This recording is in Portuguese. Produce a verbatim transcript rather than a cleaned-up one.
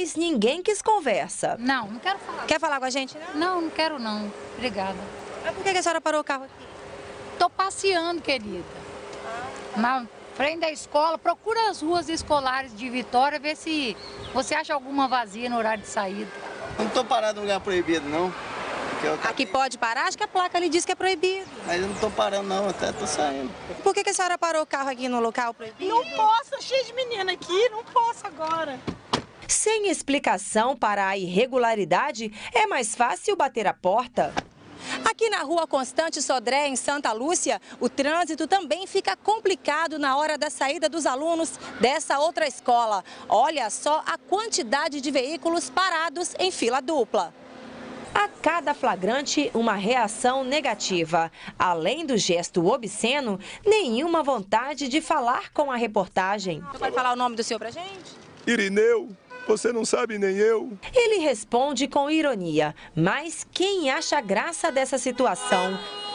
mas ninguém quis conversa. Não, não quero falar. Quer falar com a gente, né? Não, não quero não. Obrigada. Mas por que a senhora parou o carro aqui? Tô passeando, querida. Na frente da escola, procura as ruas escolares de Vitória, ver se você acha alguma vazia no horário de saída. Eu não tô parado em lugar proibido, não. Eu... Aqui pode parar? Acho que a placa ali diz que é proibido. Mas eu não tô parando, não. Até tô saindo. Por que a senhora parou o carro aqui no local proibido? Não posso, cheio de menina aqui, não posso agora. Sem explicação para a irregularidade, é mais fácil bater a porta. Aqui na rua Constante Sodré, em Santa Lúcia, o trânsito também fica complicado na hora da saída dos alunos dessa outra escola. Olha só a quantidade de veículos parados em fila dupla. A cada flagrante, uma reação negativa. Além do gesto obsceno, nenhuma vontade de falar com a reportagem. Você pode falar o nome do senhor pra gente? Irineu. Você não sabe nem eu. Ele responde com ironia, mas quem acha graça dessa situação